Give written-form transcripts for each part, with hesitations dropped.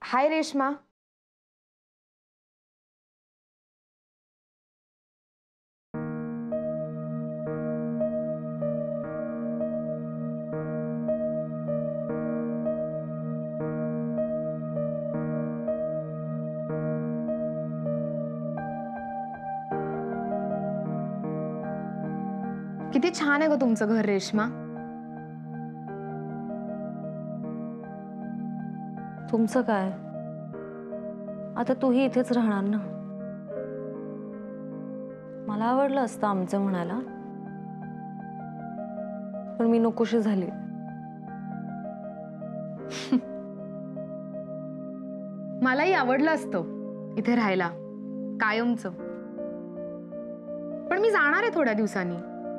हाय रेश्मा. किती छान आहे ग तुमचं घर रेश्मा. तुमचं काय, आता तूही इथेच राहणार ना. मला आवडलं असतं आमचं म्हणायला, पण मी नकोशी झाली. मलाही आवडलं असतं इथे राहायला कायमचं, पण मी जाणार आहे थोड्या दिवसांनी.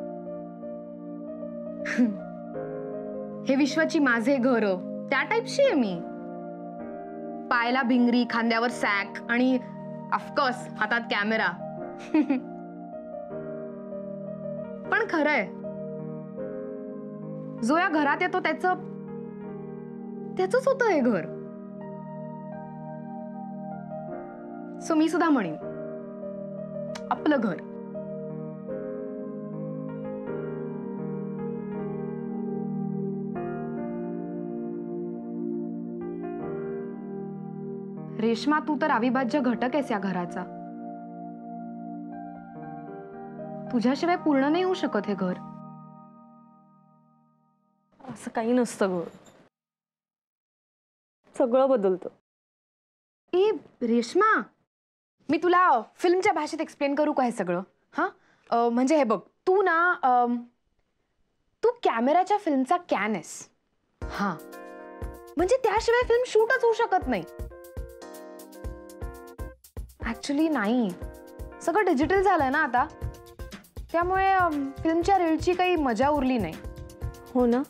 हे विश्वाची माझे घर त्या टाईपची आहे मी. पायाला भिंगरी, खांद्यावर सॅक आणि ऑफकोर्स हातात कॅमेरा. पण खरंय, जो या घरात येतो त्याचंच होतं हे घर. सो मी सुद्धा म्हणेन आपलं घर. रेश्मा, तू तर अविभाज्य घटक आहेस या घराचा. तुझ्याशिवाय पूर्ण नाही होऊ शकत हे घर. असं काही नसतं ग, सगळं बदलतं. ए रेश्मा, मी तुला फिल्मच्या भाषेत एक्सप्लेन करू का हे सगळं? हा म्हणजे हे बघ, तू ना तू कॅमेराच्या फिल्मचा कॅन आहेस. हा म्हणजे त्याशिवाय फिल्म शूटच होऊ शकत नाही. ऍक्च्युली नाही, सगळं डिजिटल झालंय ना आता, त्यामुळे फिल्मच्या रीलची काही मजा उरली नाही. हो ना.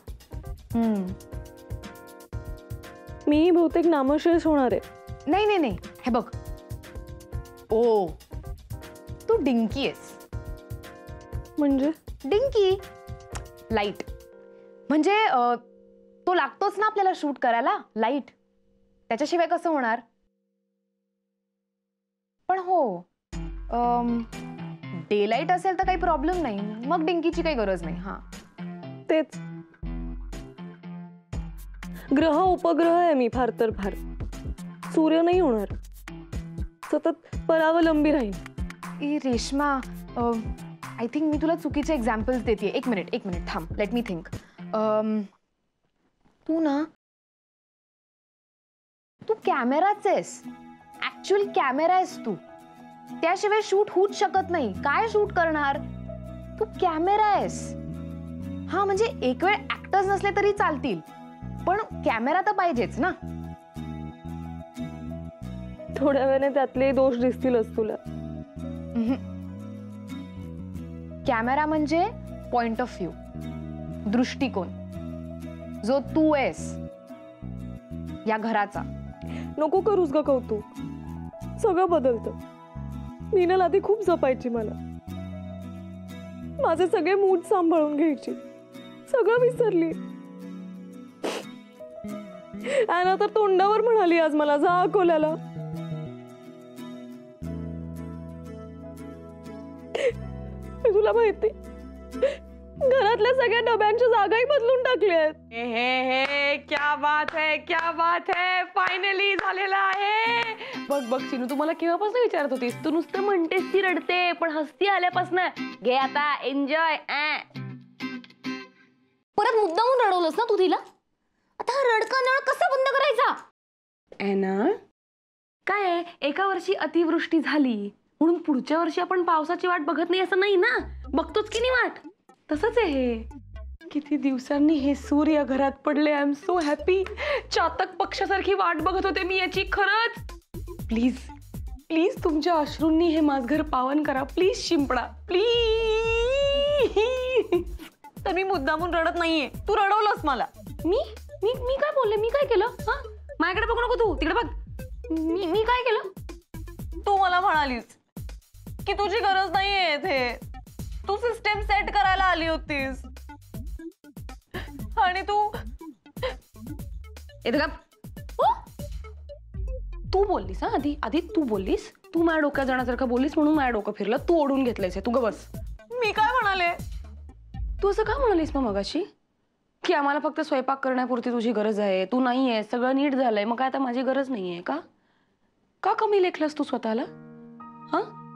मी बहुतेक नामशेष होणार आहे. नाही नाही नाही, हे बघ, ओ तू डिंकी आहेस. म्हणजे डिंकी लाईट, म्हणजे तो लागतोच ना आपल्याला शूट करायला, लाईट. त्याच्याशिवाय कसं होणार? पण हो, डे लाईट असेल तर काही प्रॉब्लेम नाही, मग डिंकीची काही गरज नाही. हा तेच, ग्रह उपग्रह आहे मी फार तर फार. सूर्य नाही होणार, सतत परावलंबी राहील. ए रेश्मा, आय थिंक मी तुला चुकीचे एक्झाम्पल्स देते. एक मिनिट थांब, लेट मी थिंक. तू कॅमेराच आहेस, ऍक्च्युअल कॅमेरा आहेस तू. त्याशिवाय शूट होऊच शकत नाही. काय शूट करणार? तू कॅमेरा आहेस. हा म्हणजे एक वेळ ऍक्टर्स नसले तरी चालतील, पण कॅमेरा तर पाहिजेच ना. थोड्या वेळाने त्यातले दोष दिसतीलच तुला. कॅमेरा म्हणजे पॉइंट ऑफ व्ह्यू, दृष्टिकोन, जो तू आहेस या घराचा. नको करूस ग कौतुक, सगळं बदलतं. मीनल आधी खूप जपायची मला, माझे सगळे मूड सांभाळून घ्यायची, सगळं विसरली. ॲना तर तोंडावर म्हणाली आज मला, जा अकोल्याला. तुला माहिती, घरातल्या सगळ्या डब्यांच्या जागाही बदलून टाकल्या आहेत. हे क्या बात है, क्या बात है, फायनली झालेलं आहे. बघ बघ चिनू, तू मला केव्हापासून विचारत होतीस? तू नुसतं म्हणतेस ती रडते, पण हसती आल्यापासून घे आता एन्जॉय. परत मुद्दामून रडवलंस ना तू तिला. आता हा रडका नळ कसा बंद करायचा? ना काय, एका वर्षी अतिवृष्टी झाली म्हणून पुढच्या वर्षी आपण पावसाची वाट बघत नाही असं नाही ना, बघतोच की नाही वाट. तसंच आहे हे. किती दिवसांनी हे सूर्य घरात पडले. I am so happy. चातक पक्षासारखी वाट बघत होते मी याची. खरंच प्लीज प्लीज तुमच्या अश्रूंनी हे माझं घर पावन करा. प्लीज शिंपडा, प्लीज. तर मी मुद्दामून रडत नाहीये, तू रडवलंस मला. मी मी मी काय बोलले? मी काय केलं? हा, माझ्याकडे बघू नको तू, तिकडे बघ. मी काय केलं? तू मला म्हणालीस की तुझी गरज नाहीये इथे, तू सिस्टम सेट करायला आली होतीस आणि तू इथं तू बोललीस हा आधी आधी तू बोललीस, तू माझ्या डोक्यात जाण्यासारखं बोललीस म्हणून माझ्या डोकं फिरलं, तू ओढून घेतलंयस, तू ग बस. मी काय म्हणाले? तू असं का म्हणालीस मग मगाशी की आम्हाला फक्त स्वयंपाक करण्यापुरती तुझी गरज आहे, तू नाहीये, सगळं नीट झालंय, मग काय आता माझी गरज नाहीये का? का कमी लेखलंस तू स्वतःला? हा